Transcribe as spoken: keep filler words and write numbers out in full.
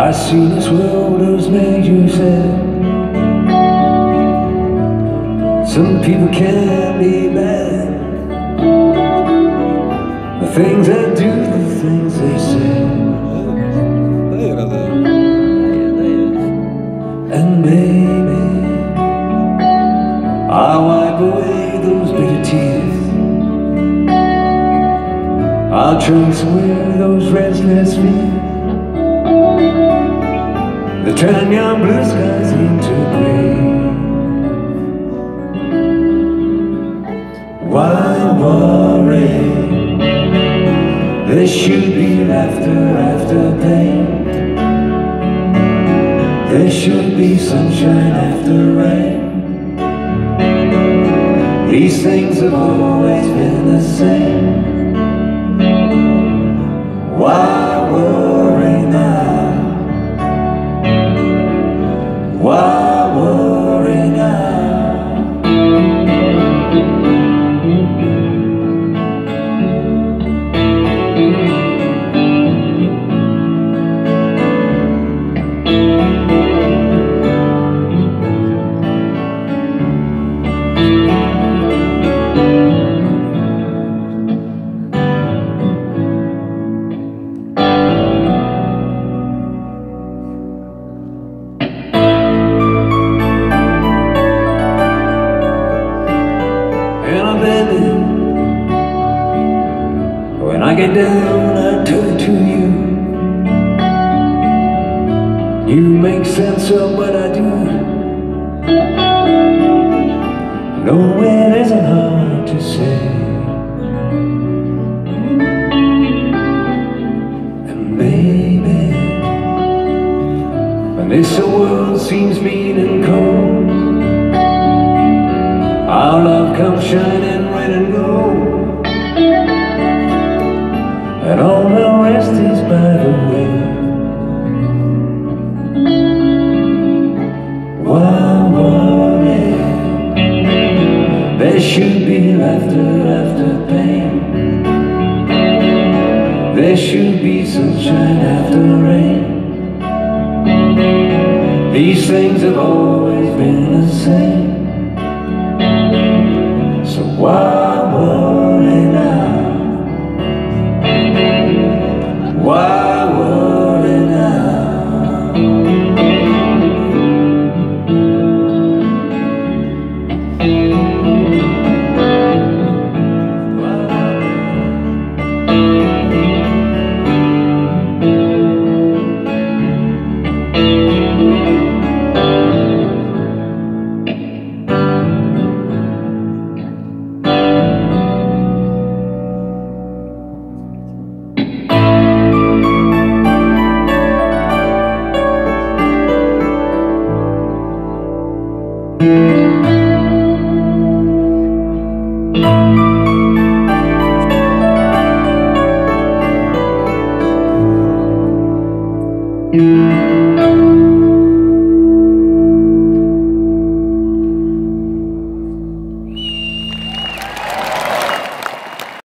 I see this world as made you said. Some people can be bad. The things they do, the things they say. And baby, I wipe away those bitter tears. I'll chase away those restless feet that turn your blue skies into gray. Why worry? There should be laughter after pain. There should be sunshine after rain. These things have always been the same. Why worry now? Why worry now? When I get down, I turn to you. You make sense of what I do. No, it isn't hard to say. And baby, when this world seems mean and cold, our love comes shining red and gold. And all the rest is by the way. Why worry? There should be laughter after pain. There should be sunshine after rain. These things have always been the same.